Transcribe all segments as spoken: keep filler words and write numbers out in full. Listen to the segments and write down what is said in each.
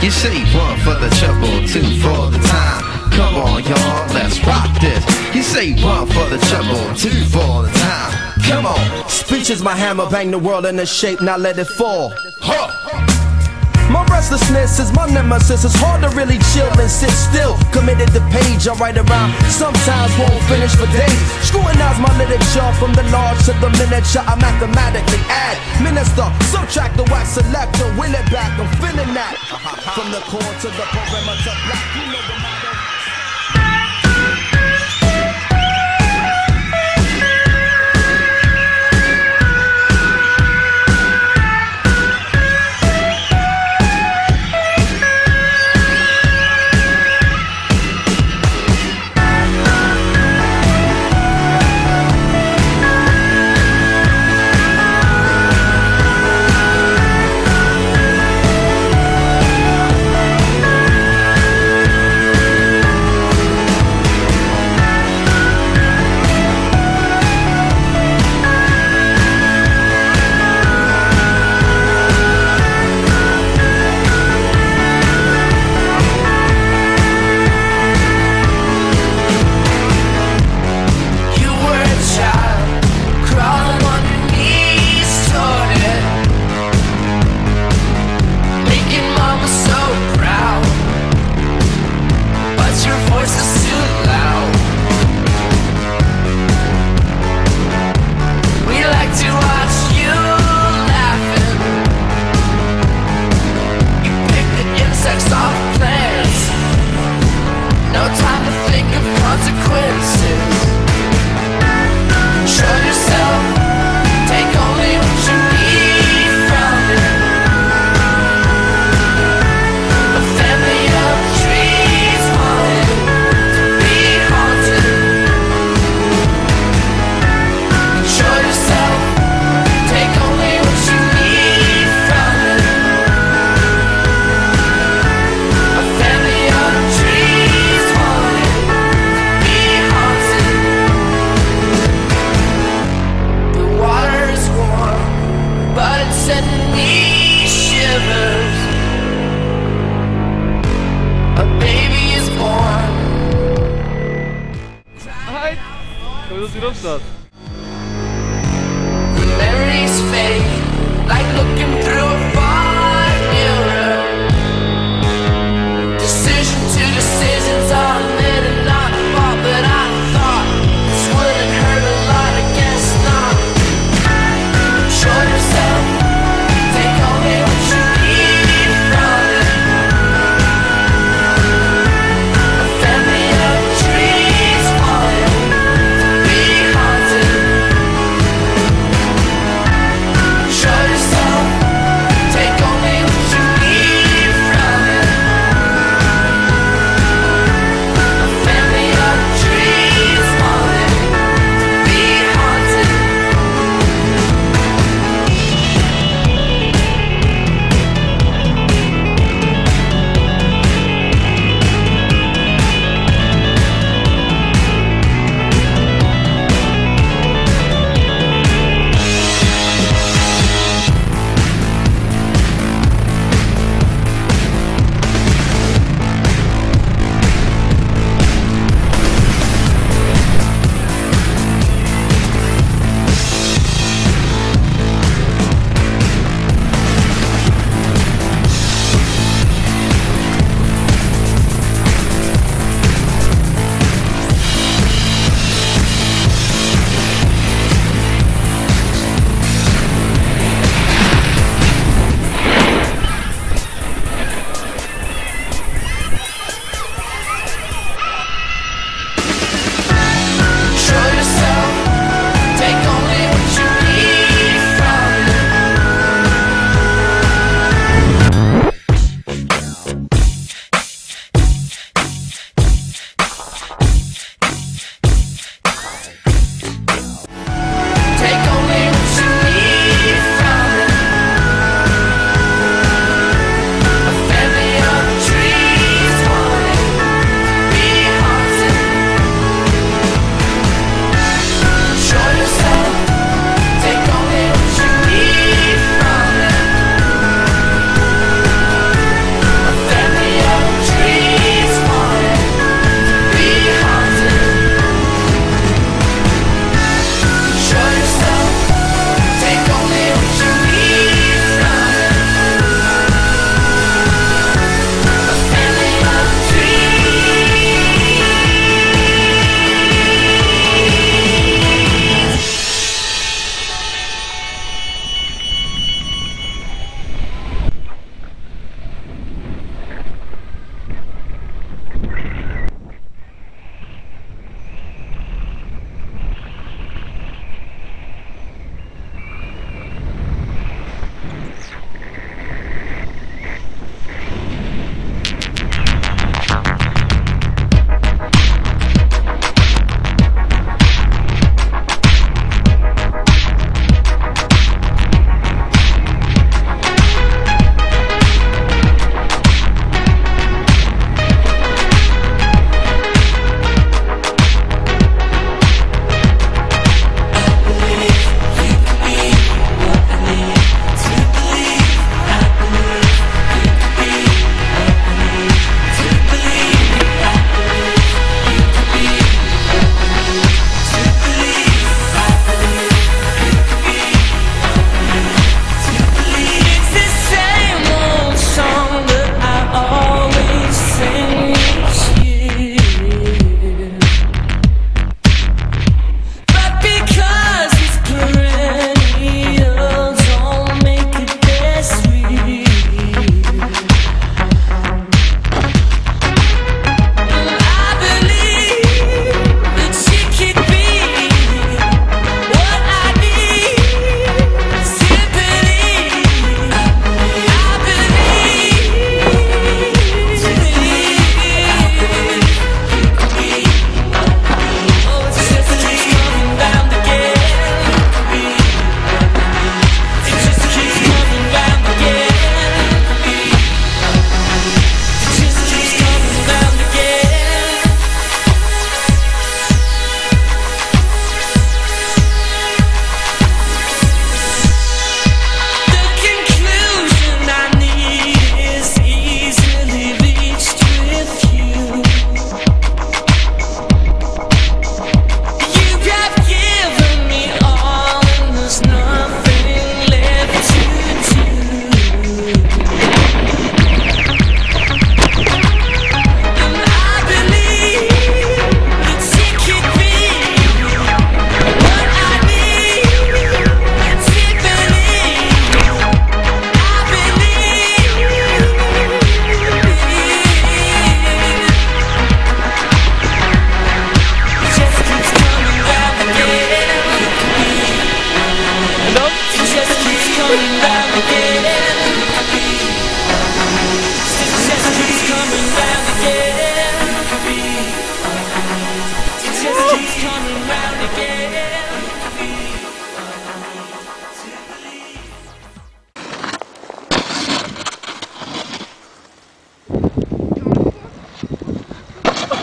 You say one for the trouble, two for the time. Come on, y'all, let's rock this. You say one for the trouble, two for the time. Come on. Speech is my hammer, bang the world into shape, now let it fall. Huh. My restlessness is my nemesis. It's hard to really chill and sit still. Committed to page, I write around. Sometimes won't finish for days. Scrutinize my literature from the large to the miniature. I mathematically add, minister, subtract the wax selector, win it back. I'm feeling that. From the core to the perimeter, black. You know the motto. Großstadt. Memories fade, like looking through a fog mirror. Decision to decisions are made and not fought, but I thought this wouldn't hurt a lot. I guess not. Control yourself, take only what you need from it. A family of trees falling, be haunted.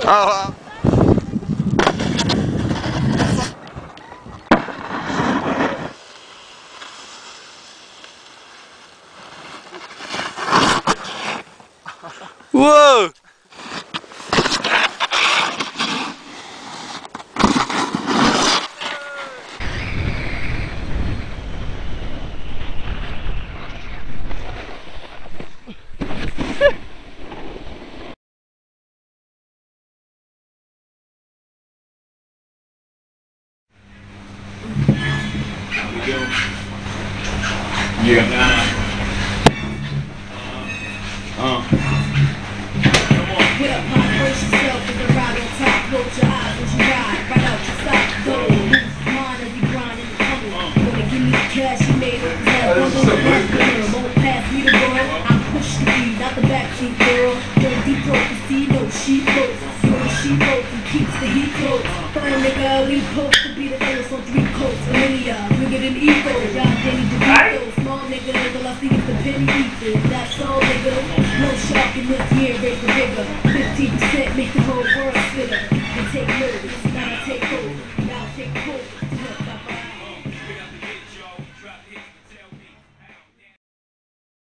Oh. Whoa! Yeah. Uh. Get up, high, brace yourself with the ride on top. Close your eyes as you ride, right out your side. Go, lose mind as you grind in the tunnel. Gonna give me the cash you made up that bundle. Won't pass me the world. I push the beat, not the backseat girl. Don't deep throat to see no sheep floats. See no sheep floats and keeps the heat close. Burn nigga, leave post to be the illest on three coats. Familiar, bigger than ego. Y'all Danny DeVito. Small nigga, all I see is the penny ether. That's all nigga. No shark in this year, raise the bigger. fifteen percent make the whole world